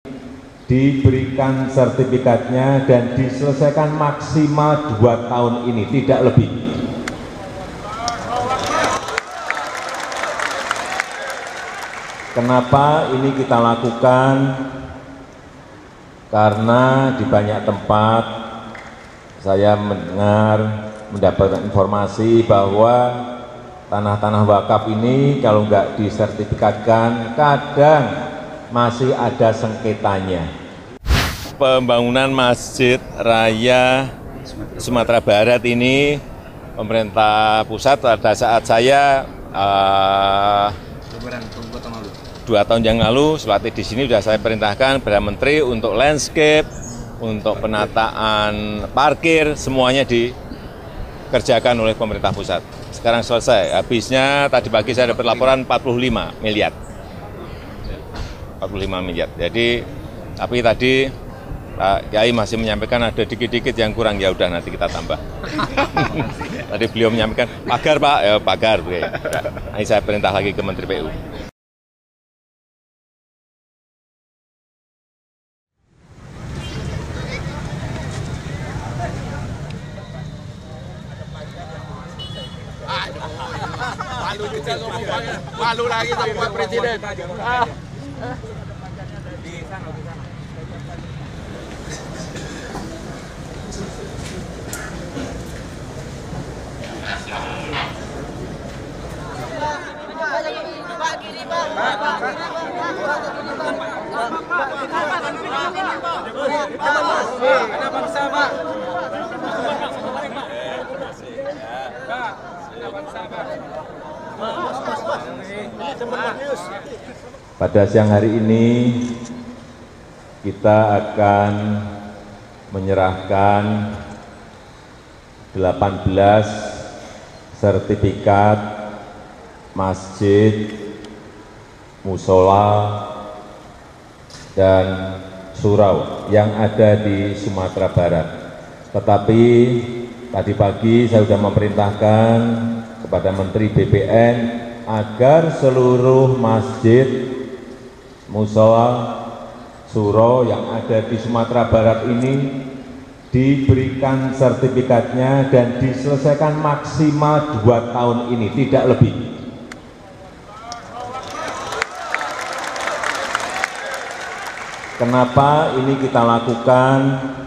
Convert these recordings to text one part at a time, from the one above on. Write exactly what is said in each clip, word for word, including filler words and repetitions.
diberikan sertifikatnya dan diselesaikan maksimal dua tahun ini, tidak lebih. Kenapa ini kita lakukan? Karena di banyak tempat saya mendengar, mendapatkan informasi bahwa tanah-tanah wakaf ini kalau nggak disertifikatkan kadang masih ada sengketanya. Pembangunan Masjid Raya Sumatera Barat ini pemerintah pusat pada saat saya uh, dua tahun yang lalu seperti di sini sudah saya perintahkan kepada Menteri untuk landscape, untuk penataan parkir, semuanya dikerjakan oleh pemerintah pusat. Sekarang selesai, habisnya tadi pagi saya dapat laporan empat puluh lima miliar. empat puluh lima miliar. Jadi, tapi tadi Pak Kiai masih menyampaikan ada dikit-dikit yang kurang, ya udah nanti kita tambah. Tadi beliau menyampaikan, pagar Pak, ya pagar. Nanti saya perintah lagi ke Menteri P U. Malu juga malu lagi sama Pak Presiden. Ah. Di sana, di sana. Pak gini Pak. Ada bangsa Pak. Pada siang hari ini kita akan menyerahkan delapan belas sertifikat masjid, musola, dan surau yang ada di Sumatera Barat. Tetapi tadi pagi saya sudah memerintahkan kepada Menteri B P N agar seluruh masjid, musola, surau yang ada di Sumatera Barat ini diberikan sertifikatnya dan diselesaikan maksimal dua tahun ini, tidak lebih. Kenapa ini kita lakukan?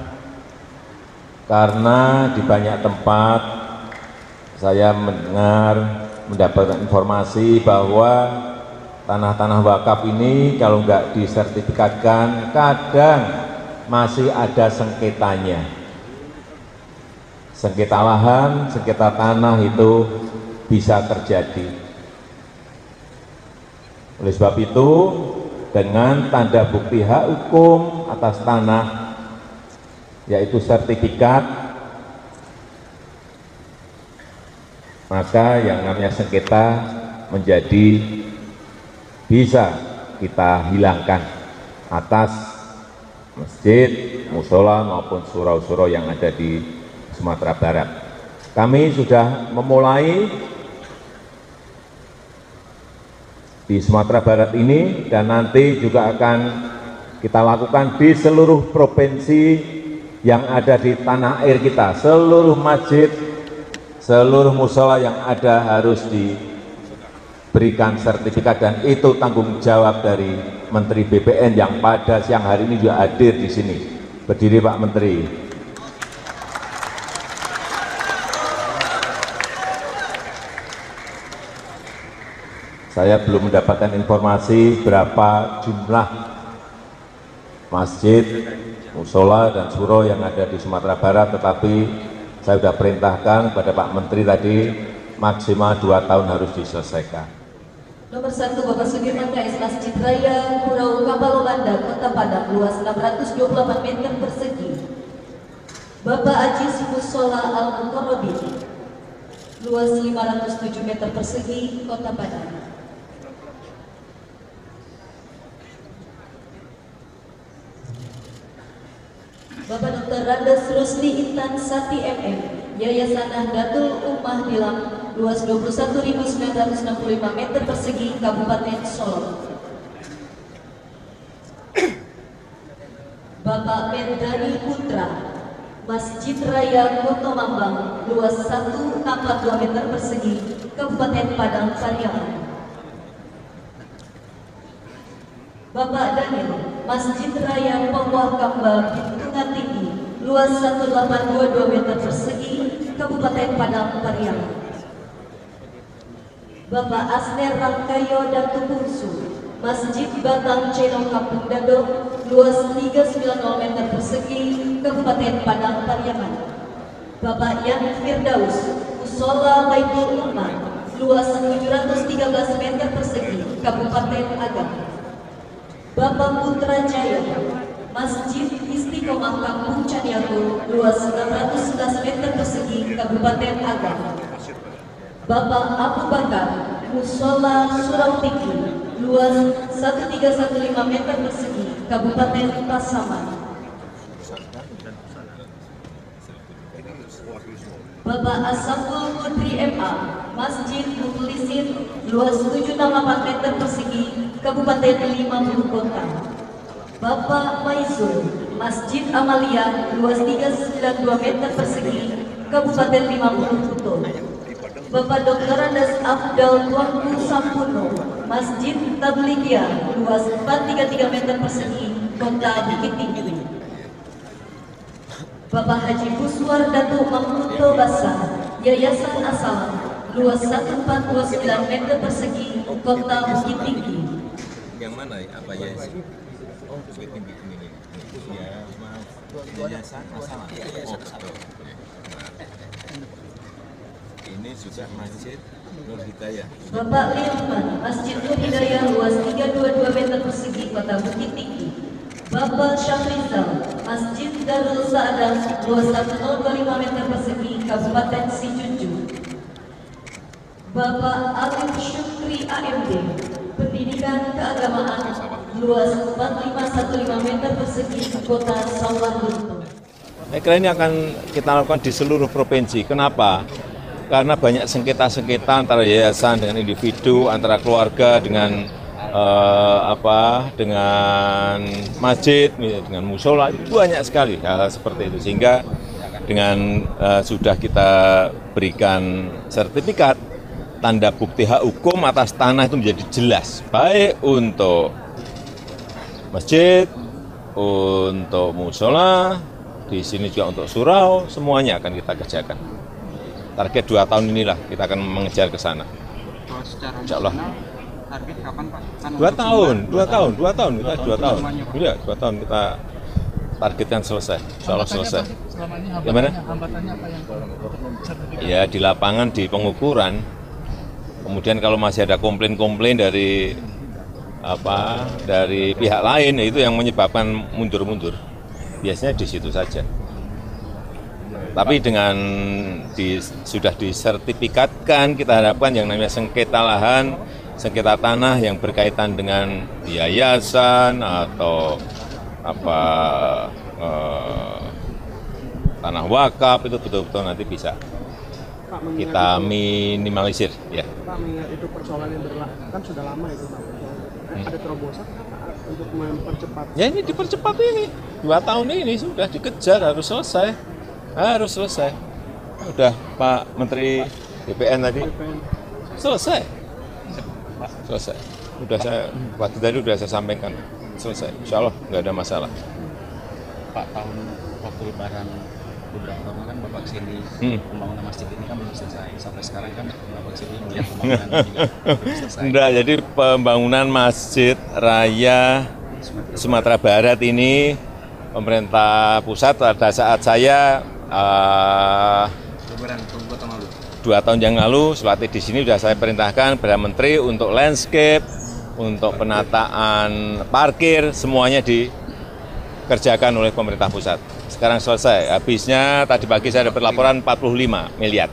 Karena di banyak tempat saya mendengar, mendapatkan informasi bahwa tanah-tanah wakaf ini kalau nggak disertifikatkan kadang masih ada sengketanya. Sengketa lahan, sengketa tanah itu bisa terjadi. Oleh sebab itu, dengan tanda bukti hak hukum atas tanah, yaitu sertifikat, maka yang namanya sengketa menjadi bisa kita hilangkan atas masjid, musola maupun surau-surau yang ada di Sumatera Barat. Kami sudah memulai di Sumatera Barat ini dan nanti juga akan kita lakukan di seluruh provinsi yang ada di tanah air kita. Seluruh masjid, seluruh musola yang ada harus diberikan sertifikat dan itu tanggung jawab dari Menteri B P N yang pada siang hari ini juga hadir di sini. Berdiri Pak Menteri. Saya belum mendapatkan informasi berapa jumlah masjid, musola dan surau yang ada di Sumatera Barat, tetapi saya sudah perintahkan kepada Pak Menteri tadi maksimal dua tahun harus diselesaikan. Nomor satu Bapak Sudirman K S Masjid Raya Pulau Kapal Banda, Kota Padang, luas enam ratus dua puluh delapan meter persegi. Bapak Ajis Musola Al-Mukarrabin, luas lima ratus tujuh meter persegi, Kota Padang. Bapak Doktor Randes Rusli Intan Sati M M, Yayasan Nahdlatul Ummah Nilam, luas dua puluh satu ribu sembilan ratus enam puluh lima meter persegi, Kabupaten Solok. Bapak Mendani Putra, Masjid Raya Koto Mambang, luas satu koma empat dua meter persegi, Kabupaten Padang Pariaman. Bapak Daniel, Masjid Raya Pawah Kamba, Bendungan Tinggi, luas satu koma delapan dua dua meter persegi, Kabupaten Padang Pariaman. Bapak Asner Rangkayo Datu Bungsu, Masjid Batang Ceno Kampung Dadong, luas tiga koma sembilan nol meter persegi, Kabupaten Padang Pariaman. Bapak Yan Firdaus, Musola Baitul Ummah, luas tujuh ratus tiga belas meter persegi, Kabupaten Agam. Bapak Putra Jaya, Masjid Istiqomah Kampung Caniago, luas enam ratus sebelas meter persegi, Kabupaten Agam. Bapak Abu Bakar, Musola Surau Tinggi, luas seribu tiga ratus lima belas meter persegi, Kabupaten Pasaman. Bapak Asaful Putri M A, Masjid Mukhlisin, luas tujuh ratus enam puluh delapan meter persegi, Kabupaten lima puluh Kota. Bapak Maizul, Masjid Amalia, luas tiga ratus sembilan puluh dua meter persegi, Kabupaten lima puluh Kuto. Bapak Doktor Andes Afdal Tuanku Sampuno, Masjid Tabligiyah, luas empat ratus tiga puluh tiga meter persegi, Kota Bukit Tinggi. Bapak Haji Buswar Datuk Mahmuto Basah, Yayasan Asalam, luas seribu empat puluh sembilan meter persegi, Kota Bukit Tinggi. Yang mana ya? Apa ya? Oh, Bukit Tinggi ini. Ya, maaf. Yayasan Asalam. Oh, ini juga Masjid Nur Hidayah. Bapak Lirman, Masjid Nur Hidayah, luas tiga ratus dua puluh dua meter persegi, Kota Bukit Tinggi. Bapak Syafrizal, Masjid Darul Sa'adah, luas seratus dua puluh lima meter persegi, Kabupaten Sijunjung. Bapak Alif Syukri A M D, Pendidikan Keagamaan, luas empat ribu lima ratus lima belas meter persegi, Kota Sawalunto. Saya kira ini akan kita lakukan di seluruh provinsi. Kenapa? Karena banyak sengketa-sengketa antara yayasan dengan individu, antara keluarga dengan eh, apa, dengan masjid, dengan musola, itu banyak sekali hal-hal seperti itu. Sehingga dengan eh, sudah kita berikan sertifikat, tanda bukti hak hukum atas tanah itu menjadi jelas, baik untuk masjid, untuk musola, di sini juga untuk surau, semuanya akan kita kerjakan. Target dua tahun inilah kita akan mengejar ke sana. Insya Allah. Target kapan Pak? Dua tahun, dua tahun, dua tahun, kita dua tahun. Iya, dua tahun kita targetkan selesai. Insya Allah selesai. Gimana? Hambatannya apa yang Ya di lapangan, di pengukuran. Kemudian kalau masih ada komplain-komplain dari apa, dari pihak lain, itu yang menyebabkan mundur-mundur. Biasanya di situ saja. Tapi dengan di, sudah disertifikatkan, kita harapkan yang namanya sengketa lahan, sengketa tanah yang berkaitan dengan yayasan atau apa eh, tanah wakaf itu betul-betul nanti bisa Pak, kita itu, minimalisir. Ya. Pak, mengingat itu persoalan yang berlaku kan sudah lama itu Pak. Hmm. Ada terobosan Pak untuk mempercepat? Ya ini dipercepat ini, dua tahun ini sudah dikejar, harus selesai. Harus selesai. Udah Pak Menteri D P N tadi selesai. Selesai. Udah saya waktu tadi udah saya sampaikan selesai. Insya Allah nggak ada masalah. Pak, tahun waktu lebaran beberapa tahun kan Bapak kesini, Hmm. pembangunan masjid ini kan belum selesai. Sampai sekarang kan Bapak kesini melihat pembangunan juga belum selesai. Enggak, jadi pembangunan Masjid Raya Sumatera Barat ini pemerintah pusat pada saat saya uh, Lebaran dua tahun lalu. dua tahun yang lalu, seperti di sini sudah saya perintahkan kepada Menteri untuk landscape, untuk penataan parkir, semuanya dikerjakan oleh pemerintah pusat. Sekarang selesai, habisnya tadi pagi saya dapat laporan empat puluh lima miliar.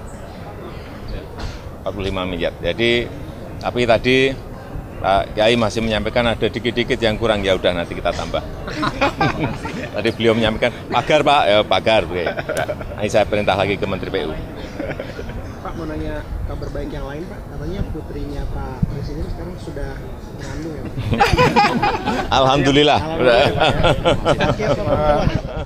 empat puluh lima miliar. Jadi, tapi tadi Pak Kiai masih menyampaikan ada dikit-dikit yang kurang, ya udah nanti kita tambah. Tadi beliau menyampaikan pagar Pak, ya pagar. Ini saya perintah lagi ke Menteri P U. Pak mau nanya kabar baik yang lain Pak, katanya putrinya Pak Presiden sekarang sudah mengandung ya Pak. Alhamdulillah. Alhamdulillah Pak, ya. Oke, Pak.